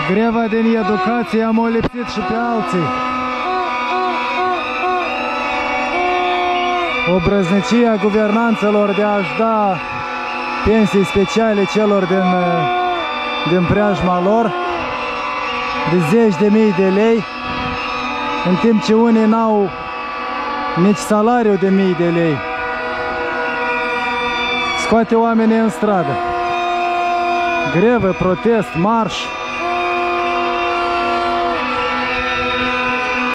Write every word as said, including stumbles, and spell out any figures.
Greva din educație am molipsit și pe alții. Obrăznicia guvernanțelor de a-și da pensii speciale celor din, din preajma lor, de zeci de mii de lei, în timp ce unii n-au nici salariu de mii de lei. Scoate oamenii în stradă. Grevă, protest, marș.